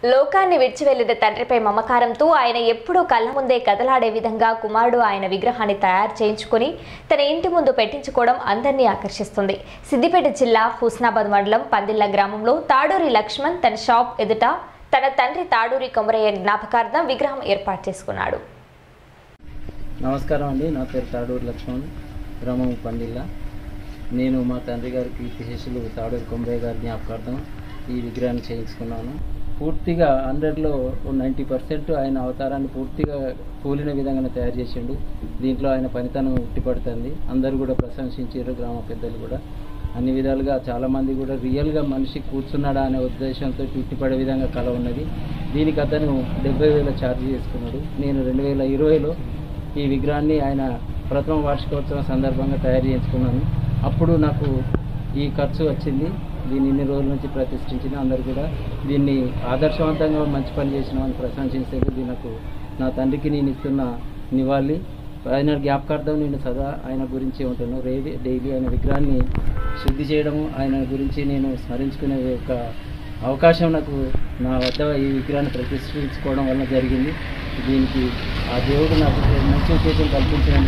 లోకాన్ని విడిచివెళ్లిన తండ్రిపై మమకారంతో ఆయన ఎప్పుడూ కళ్ళ ముందే కదలాడే విధంగా కుమారుడు ఆయన విగ్రహాన్ని తయారు చేయించుకుని తన ఇంటి ముందు పెట్టించుకోవడం అందరినీ ఆకర్షిస్తుంది. సిద్దిపేట జిల్లా హుస్నాబాద్ మండలం పందిళ్ల గ్రామంలో తాడూరి లక్ష్మణ్ తన షాప్ ఎదుట తన తండ్రి తాడూరి కొమరయ్య జ్ఞాపకార్థం విగ్రహం ఏర్పాటు చేసుకున్నాడు. నమస్కారం అండి, నా పేరు తాడూరి లక్ష్మణ్, గ్రామం పందిళ్ళ. నేను మా తండ్రి గారికి కీర్తిశేషులు తాడూరి కొమరయ్య గారి జ్ఞాపకార్థం ఈ విగ్రహాన్ని చేయించుకున్నాను. పూర్తిగా 100లో 90% ఆయన అవతారాన్ని పూర్తిగా కూలిన విధంగానే తయారు చేసిండు. దీంట్లో ఆయన పనితనం ఉట్టిపడుతుంది. అందరూ కూడా ప్రశంసించారు, గ్రామ పెద్దలు కూడా అన్ని విధాలుగా. చాలామంది కూడా రియల్గా మనిషి కూర్చున్నాడా అనే ఉద్దేశంతో ఉట్టిపడే విధంగా కళ ఉన్నది. దీనికి అతను 70,000 ఛార్జ్ చేసుకున్నాడు. నేను 2020లో ఈ విగ్రహాన్ని ఆయన ప్రథమ వార్షికోత్సవం సందర్భంగా తయారు చేసుకున్నాను. అప్పుడు నాకు ఈ ఖర్చు వచ్చింది. దీన్ని ఇన్ని రోజుల నుంచి ప్రతిష్ఠించిన అందరూ కూడా దీన్ని ఆదర్శవంతంగా మంచి పని చేసినామని ప్రశంసించేది. దీనికి నా తండ్రికి నేను ఇస్తున్న నివాళి. ఆయన జ్ఞాపకార్థం నేను సదా ఆయన గురించి ఉంటాను. డైలీ ఆయన విగ్రహాన్ని శుద్ధి చేయడము, ఆయన గురించి నేను స్మరించుకునే ఒక అవకాశం నాకు నా వద్ద ఈ విగ్రహాన్ని ప్రతిష్ఠించుకోవడం వల్ల జరిగింది. దీనికి ఆ దేవుడు నాకు మంచి ఉద్దేశం కల్పించడం.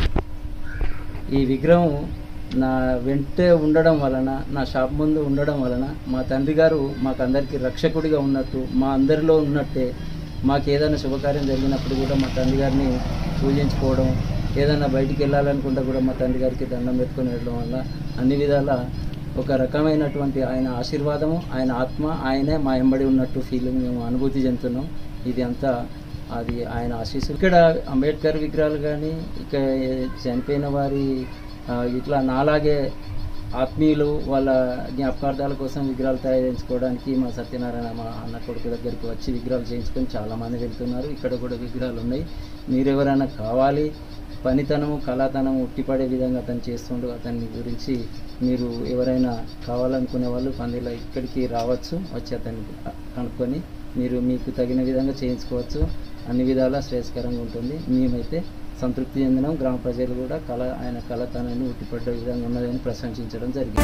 ఈ విగ్రహం నా వెంటే ఉండడం వలన, నా షాప్ ముందు ఉండడం వలన మా తండ్రి గారు మాకందరికీ రక్షకుడిగా ఉన్నట్టు, మా అందరిలో ఉన్నట్టే మాకు ఏదైనా శుభకార్యం జరిగినప్పుడు కూడా మా తండ్రి గారిని పూజించుకోవడం, ఏదైనా బయటికి వెళ్ళాలనుకుంటే కూడా మా తండ్రి గారికి దండం పెట్టుకొని వెళ్ళడం వల్ల అన్ని విధాల ఒక రకమైనటువంటి ఆయన ఆశీర్వాదము, ఆయన ఆత్మ, ఆయనే మా ఎంబడి ఉన్నట్టు ఫీలింగ్ మేము అనుభూతి చెందుతున్నాం. ఇది అంతా అది ఆయన ఆశీస్సు. ఇక్కడ అంబేద్కర్ విగ్రహాలు కానీ, ఇక చనిపోయిన వారి ఇట్లా నాలాగే ఆత్మీయులు వాళ్ళ జ్ఞాపకార్థాల కోసం విగ్రహాలు తయారు చేయించుకోవడానికి మా సత్యనారాయణ మా అన్న కొడుకు దగ్గరికి వచ్చి విగ్రహాలు చేయించుకొని చాలామంది వెళ్తున్నారు. ఇక్కడ కూడా విగ్రహాలు ఉన్నాయి. మీరు ఎవరైనా కావాలి, పనితనము కళాతనము ఉట్టిపడే విధంగా అతను చేస్తుండు. అతని గురించి మీరు ఎవరైనా కావాలనుకునే వాళ్ళు పందిలో ఇక్కడికి రావచ్చు. వచ్చి అతన్ని కనుక్కొని మీరు మీకు తగిన విధంగా చేయించుకోవచ్చు. అన్ని విధాలా శ్రేయస్కరంగా ఉంటుంది. మేమైతే సంతృప్తి చెందినాం. గ్రామ ప్రజలు కూడా ఆయన కళాతనాన్ని ఉట్టిపడ్డ విధంగా ఉన్నదని ప్రశంసించడం జరిగింది.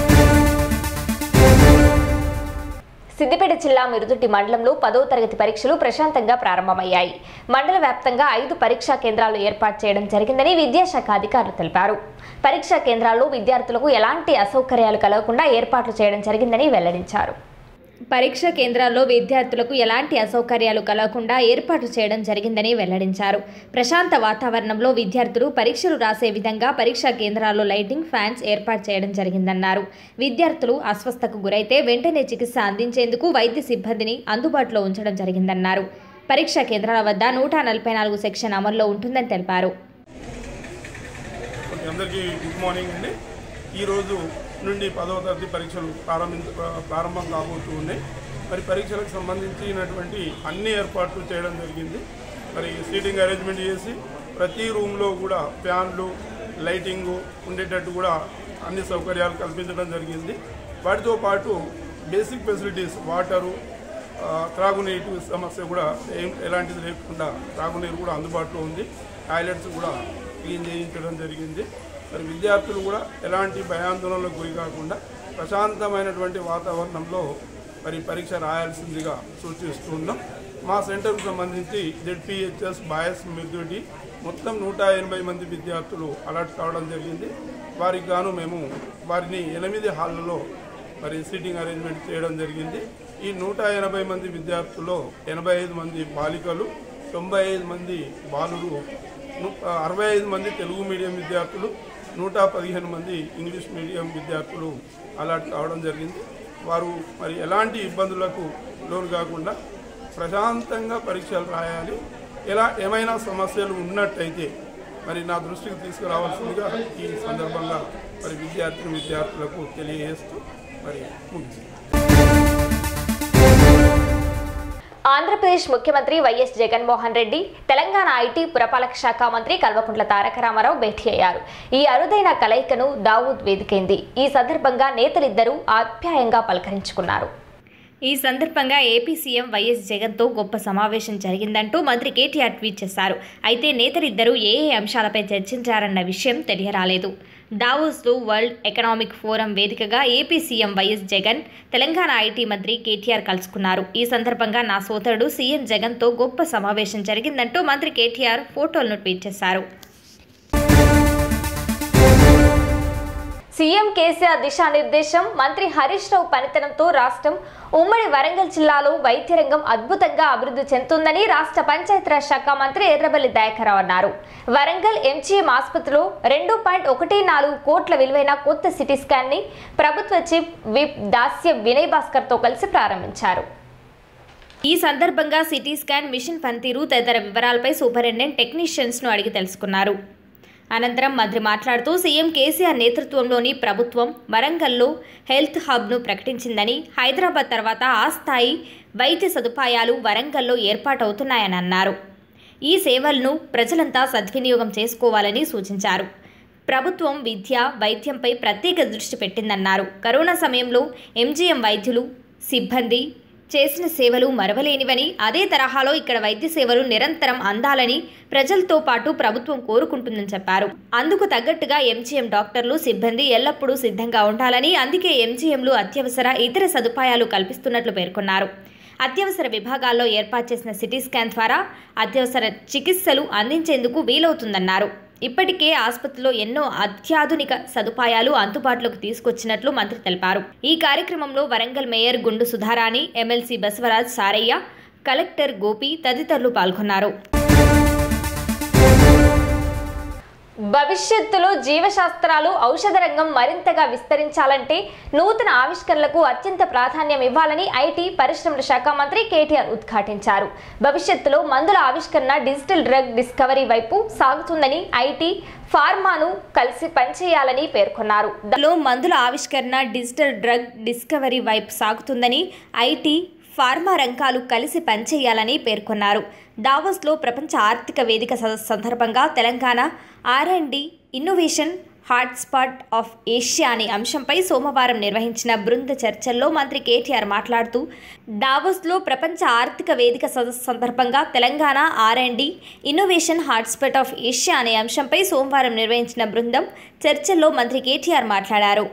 సిద్దిపేట జిల్లా మిరుదుటి మండలంలో 10వ తరగతి పరీక్షలు ప్రశాంతంగా ప్రారంభమయ్యాయి. మండల వ్యాప్తంగా 5 పరీక్షా కేంద్రాలు ఏర్పాటు చేయడం జరిగిందని విద్యాశాఖ అధికారులు తెలిపారు. పరీక్షా కేంద్రాల్లో విద్యార్థులకు ఎలాంటి అసౌకర్యాలు కలగకుండా ఏర్పాట్లు చేయడం జరిగిందని వెల్లడించారు. పరీక్షా కేంద్రాల్లో విద్యార్థులకు ఎలాంటి అసౌకర్యాలు కలగకుండా ఏర్పాట్లు చేయడం జరిగిందని వెల్లడించారు. ప్రశాంత వాతావరణంలో విద్యార్థులు పరీక్షలు రాసే విధంగా పరీక్షా కేంద్రాల్లో లైటింగ్, ఫ్యాన్స్ ఏర్పాటు చేయడం జరిగిందన్నారు. విద్యార్థులు అస్వస్థతకు గురైతే వెంటనే చికిత్స అందించేందుకు వైద్య సిబ్బందిని అందుబాటులో ఉంచడం జరిగిందన్నారు. పరీక్షా కేంద్రాల వద్ద 144 సెక్షన్ అమల్లో ఉంటుందని తెలిపారు. ఈరోజు నుండి 10వ తరగతి పరీక్షలు ప్రారంభం కాబోతూ ఉన్నాయి. మరి పరీక్షలకు సంబంధించినటువంటి అన్ని ఏర్పాట్లు చేయడం జరిగింది. మరి సీటింగ్ అరేంజ్మెంట్ చేసి ప్రతి రూమ్లో కూడా ఫ్యాన్లు, లైటింగు ఉండేటట్టు కూడా అన్ని సౌకర్యాలు కల్పించడం జరిగింది. వాటితో పాటు బేసిక్ ఫెసిలిటీస్, వాటరు, త్రాగునీటి సమస్య కూడా ఎలాంటిది లేకుండా త్రాగునీరు కూడా అందుబాటులో ఉంది. టాయిలెట్స్ కూడా క్లీన్ చేయించడం జరిగింది. మరి విద్యార్థులు కూడా ఎలాంటి భయాందోళనలకు గురి కాకుండా ప్రశాంతమైనటువంటి వాతావరణంలో మరి పరీక్ష రాయాల్సిందిగా సూచిస్తున్నాం. మా సెంటర్కు సంబంధించి ZPHS బాయ్స్ మిర్దుటి మొత్తం 180 మంది విద్యార్థులు అలర్ట్ కావడం జరిగింది. వారికి గాను మేము వారిని 8 హాళ్లలో మరి సీటింగ్ అరేంజ్మెంట్ చేయడం జరిగింది. ఈ 180 మంది విద్యార్థుల్లో 85 మంది బాలికలు, 95 మంది బాలురు, 65 మంది తెలుగు మీడియం విద్యార్థులు, 115 మంది ఇంగ్లీష్ మీడియం విద్యార్థులు అలర్ట్ కావడం జరిగింది. వారు మరి ఎలాంటి ఇబ్బందులకు లోను కాకుండా ప్రశాంతంగా పరీక్షలు రాయాలి. ఏమైనా సమస్యలు ఉన్నట్టయితే మరి నా దృష్టికి తీసుకురావాల్సిందిగా ఈ సందర్భంగా మరి విద్యార్థులకు తెలియజేస్తూ మరి ముగిసింది. ఆంధ్రప్రదేశ్ ముఖ్యమంత్రి వైఎస్ జగన్మోహన్ రెడ్డి, తెలంగాణ ఐటీ పురపాలక శాఖ మంత్రి కల్వకుంట్ల తారక రామారావు భేటీ అయ్యారు. ఈ అరుదైన కలయికను దావూద్ వేదికైంది. ఈ సందర్భంగా నేతలిద్దరూ ఆప్యాయంగా పలకరించుకున్నారు. ఈ సందర్భంగా ఏపీ సీఎం వైఎస్ జగన్తో గొప్ప సమావేశం జరిగిందంటూ మంత్రి కేటీఆర్ ట్వీట్ చేశారు. అయితే నేతలిద్దరూ ఏ అంశాలపై చర్చించారన్న విషయం తెలియరాలేదు. దావోస్లో వరల్డ్ ఎకనామిక్ ఫోరం వేదికగా AP CM YS Jagan, Telangana IT మంత్రి కేటీఆర్ కలుసుకున్నారు. ఈ సందర్భంగా నా సోదరుడు సీఎం జగన్తో గొప్ప సమావేశం జరిగిందంటూ మంత్రి కేటీఆర్ ఫోటోలను ట్వీట్ చేశారు. సీఎం కేసీఆర్ దిశానిర్దేశం, మంత్రి హరీష్ రావు పనితనంతో రాష్ట్రం ఉమ్మడి వరంగల్ జిల్లాలో వైద్య రంగం అద్భుతంగా అభివృద్ధి చెందుతుందని రాష్ట్ర పంచాయతీరాజ్ శాఖ మంత్రి ఎర్రబెల్లి దయాకర్రావు అన్నారు. వరంగల్ ఎంజీఎం ఆసుపత్రిలో 2.14 కోట్ల విలువైన కొత్త సిటీ స్కాన్ ని ప్రభుత్వ చీఫ్ విప్ దాస్య వినయ్ భాస్కర్ తో కలిసి ప్రారంభించారు. ఈ సందర్భంగా సిటీ స్కాన్ మిషన్ పనితీరు తదితర వివరాలపై సూపరింటెండెంట్ టెక్నీషియన్స్ ను అడిగి తెలుసుకున్నారు. అనంతరం మంత్రి మాట్లాడుతూ సీఎం కేసీఆర్ నేతృత్వంలోని ప్రభుత్వం వరంగల్లో హెల్త్ హబ్ను ప్రకటించిందని, హైదరాబాద్ తర్వాత ఆ స్థాయి వైద్య సదుపాయాలు వరంగల్లో ఏర్పాటవుతున్నాయని అన్నారు. ఈ సేవలను ప్రజలంతా సద్వినియోగం చేసుకోవాలని సూచించారు. ప్రభుత్వం విద్య, వైద్యంపై ప్రత్యేక దృష్టి పెట్టిందన్నారు. కరోనా సమయంలో ఎంజీఎం వైద్యులు, సిబ్బంది చేసిన సేవలు మరవలేనివని, అదే తరహాలో ఇక్కడ వైద్య సేవలు నిరంతరం అందాలని ప్రజలతో పాటు ప్రభుత్వం కోరుకుంటుందని చెప్పారు. అందుకు తగ్గట్టుగా ఎంజీఎం డాక్టర్లు, సిబ్బంది ఎల్లప్పుడూ సిద్ధంగా ఉండాలని, అందుకే ఎంజీఎంలు అత్యవసర ఇతర సదుపాయాలు కల్పిస్తున్నట్లు పేర్కొన్నారు. అత్యవసర విభాగాల్లో ఏర్పాటు చేసిన సిటీ స్కాన్ ద్వారా అత్యవసర చికిత్సలు అందించేందుకు వీలవుతుందన్నారు. ఇప్పటికే ఆసుపత్రిలో ఎన్నో అత్యాధునిక సదుపాయాలు అందుబాటులోకి తీసుకొచ్చినట్లు మంత్రి తెలిపారు. ఈ కార్యక్రమంలో Warangal mayor Gundu Sudharani, MLC Basavaraj Saraiah, collector Gopi తదితరులు పాల్గొన్నారు. భవిష్యత్తులో జీవశాస్త్రాలు, ఔషధ రంగం మరింతగా విస్తరించాలంటే నూతన ఆవిష్కరణలకు అత్యంత ప్రాధాన్యం ఇవ్వాలని ఐటీ పరిశ్రమల శాఖ మంత్రి కేటీఆర్ ఉద్ఘాటించారు. భవిష్యత్తులో మందుల ఆవిష్కరణ, డిజిటల్ డ్రగ్ డిస్కవరీ వైపు సాగుతుందని, ఐటీ, ఫార్మాను కలిసి పనిచేయాలని పేర్కొన్నారు. దానిలో మందుల ఆవిష్కరణ, డిజిటల్ డ్రగ్ డిస్కవరీ వైపు సాగుతుందని, ఐటీ, ఫార్మా రంగాలు కలిసి పనిచేయాలని పేర్కొన్నారు. దావోస్లో ప్రపంచ ఆర్థిక వేదిక సందర్భంగా Telangana R&D innovation hotspot of Asia అనే అంశంపై సోమవారం నిర్వహించిన బృంద చర్చల్లో మంత్రి కేటీఆర్ మాట్లాడుతూ, దావోస్లో ప్రపంచ ఆర్థిక వేదిక సందర్భంగా Telangana R&D innovation hotspot of Asia అనే అంశంపై సోమవారం నిర్వహించిన బృందం చర్చల్లో మంత్రి కేటీఆర్ మాట్లాడారు.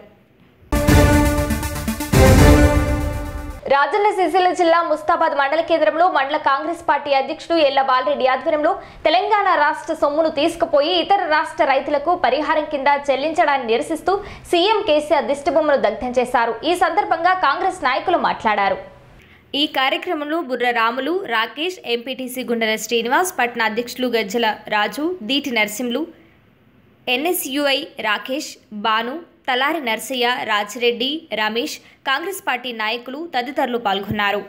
రాజన్న సిరిసిల్ల జిల్లా ముస్తాబాద్ మండల కేంద్రంలో మండల కాంగ్రెస్ పార్టీ అధ్యక్షుడు ఎల్ల బాలరెడ్డి ఆధ్వర్యంలో తెలంగాణ రాష్ట్ర సొమ్మును తీసుకుపోయి ఇతర రాష్ట్ర రైతులకు పరిహారం కింద చెల్లించడాన్ని నిరసిస్తూ సీఎం కేసీఆర్ దిష్టిబొమ్మను దగ్ధం చేశారు. ఈ సందర్భంగా కాంగ్రెస్ నాయకులు మాట్లాడారు. ఈ కార్యక్రమంలో బుర్ర రాములు, రాకేష్, ఎంపీటీసీ గుండెల శ్రీనివాస్, పట్న అధ్యక్షులు Gajjala Raju, Deeti Narsimlu, NSUI Rakesh, Banu, Talari Narsaiah, Rajireddy, Ramesh, Congress party నాయకులు తదితరులు పాల్గొన్నారు.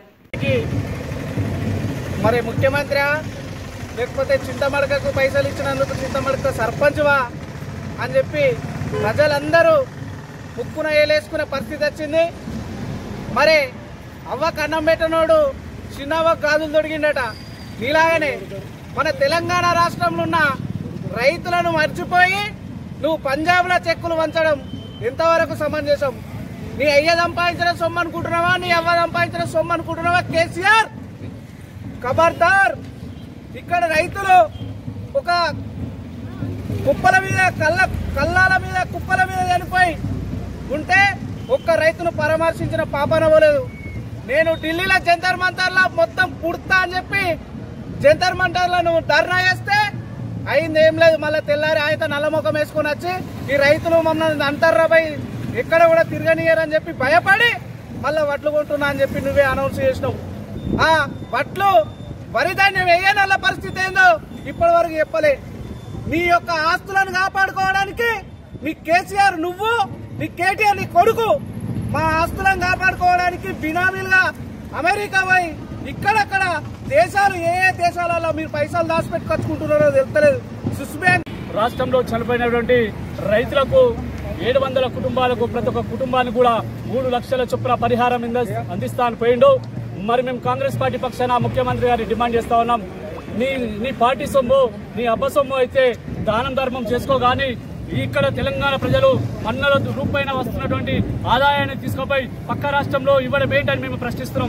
మరి ముఖ్యమంత్రి లేకపోతే చింతమడకకు పైసలు ఇచ్చినందుకు చింతమడక సర్పంచ్వా అని చెప్పి ప్రజలందరూ ముక్కున ఏలేసుకునే పరిస్థితి వచ్చింది. మరి అవ్వ కన్నం పెట్టనోడు చిన్నవ్వ గాజులు దొడిగిండట. ఇలాగనే మన తెలంగాణ రాష్ట్రంలో ఉన్న రైతులను మర్చిపోయి నువ్వు పంజాబ్లో చెక్కులు వంచడం ఎంతవరకు సమంజసం? నీ అయ్య సంపాదించిన సొమ్ము అనుకుంటున్నావా, నీ అవ్వ సంపాదించిన సొమ్ము అనుకుంటున్నావా? కేసీఆర్ ఖబర్దార్. ఇక్కడ రైతులు ఒక కుప్పల మీద కల్లాల మీద కుప్పల మీద చనిపోయి ఉంటే ఒక్క రైతును పరామర్శించిన పాపనవ్వలేదు. నేను ఢిల్లీలో జంతర్ మంతర్లో మొత్తం పుడతా అని చెప్పి జంతర్ మంతర్లో నువ్వు ధర్నా చేస్తే అయింది ఏం లేదు. మళ్ళీ తెల్లారి ఆయన నల్లముఖం వేసుకొని వచ్చి ఈ రైతులు మమ్మల్ని అంతర్రాబై ఎక్కడ కూడా తిరగనియరని చెప్పి భయపడి మళ్ళీ వడ్లు కొంటున్నా అని చెప్పి నువ్వే అనౌన్స్ చేసినావు. ఆ వడ్లు వరి ధాన్యం వేయనల్ల పరిస్థితి ఏందో ఇప్పటి వరకు చెప్పలే. నీ యొక్క ఆస్తులను కాపాడుకోవడానికి నీ కేసీఆర్, నువ్వు, నీ కేటీఆర్, నీ కొడుకు మా ఆస్తులను కాపాడుకోవడానికి బినామీలుగా అమెరికా పోయి ఇక్కడక్కడ దేశాలు ఏ దేశాలలో మీరు పైసలు దాచిపెట్టుకొచ్చుకుంటున్నారో తెలుస్తలేదు. స్విస్ బ్యాంక్ రాష్ట్రంలో చనిపోయినటువంటి రైతులకు 700 కుటుంబాలకు ప్రతి ఒక్క కుటుంబానికి కూడా 3 లక్షల చొప్పున పరిహారం అందిస్తా అని పోయిండు. మరి మేము కాంగ్రెస్ పార్టీ పక్షాన ముఖ్యమంత్రి గారిని డిమాండ్ చేస్తా ఉన్నాం. నీ పార్టీ సొమ్ము, నీ అబ్బ సొమ్ము అయితే దానం ధర్మం చేసుకో, కానీ ఇక్కడ తెలంగాణ ప్రజలు మన్నల రూపైన వస్తున్నటువంటి ఆదాయాన్ని తీసుకుపోయి పక్క రాష్ట్రంలో ఇవ్వడం ఏంటని మేము ప్రశ్నిస్తున్నాం.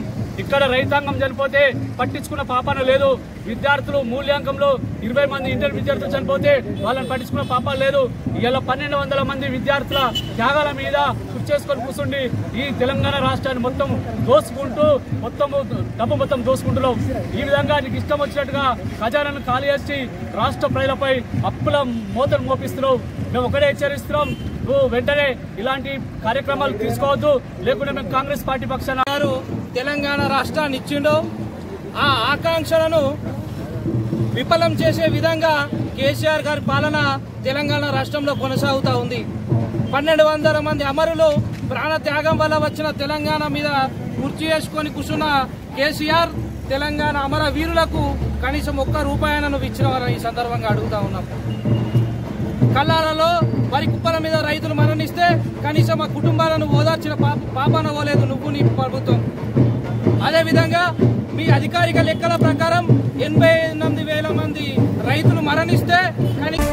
ఇక్కడ రైతాంగం చనిపోతే పట్టించుకున్న పాపాన లేదు. విద్యార్థులు మూల్యాంకంలో 20 మంది ఇంటర్ విద్యార్థులు చనిపోతే వాళ్ళని పట్టించుకున్న పాపాలు లేదు. ఇలా 1200 మంది విద్యార్థుల త్యాగాల మీద చేసుకొని కూర్చుండి ఈ తెలంగాణ రాష్ట్రాన్ని మొత్తం దోసుకుంటూ డబ్బు మొత్తం దోసుకుంటున్నాం. ఈ విధంగా నీకు ఇష్టం వచ్చినట్టుగా ఖజానాను ఖాళీ చేసి రాష్ట్ర ప్రజలపై అప్పుల మోతను మోపిస్తున్నావు. మేము ఒకటే హెచ్చరిస్తున్నాం, నువ్వు వెంటనే ఇలాంటి కార్యక్రమాలు తీసుకోవద్దు, లేకుంటే మేము కాంగ్రెస్ పార్టీ పక్షాన తెలంగాణ రాష్ట్రాన్ని ఇచ్చిండో ఆ ఆకాంక్షలను విఫలం చేసే విధంగా కేసీఆర్ గారి పాలన తెలంగాణ రాష్ట్రంలో కొనసాగుతూ ఉంది. 1200 మంది అమరులు ప్రాణ త్యాగం వల్ల వచ్చిన తెలంగాణ మీద కుర్చీ వేసుకొని కూర్చున్న కేసీఆర్ తెలంగాణ అమర వీరులకు కనీసం ₹1 నువ్వు ఇచ్చినవని ఈ సందర్భంగా అడుగుతా ఉన్నాం. కల్లాలలో వరి కుప్పల మీద రైతులు మరణిస్తే కనీసం ఆ కుటుంబాలను ఓదార్చిన పాపాన పోలేదు నువ్వు నీ ప్రభుత్వం. అదేవిధంగా మీ అధికారిక లెక్కల ప్రకారం 88,000 మంది రైతులు మరణిస్తే కానీ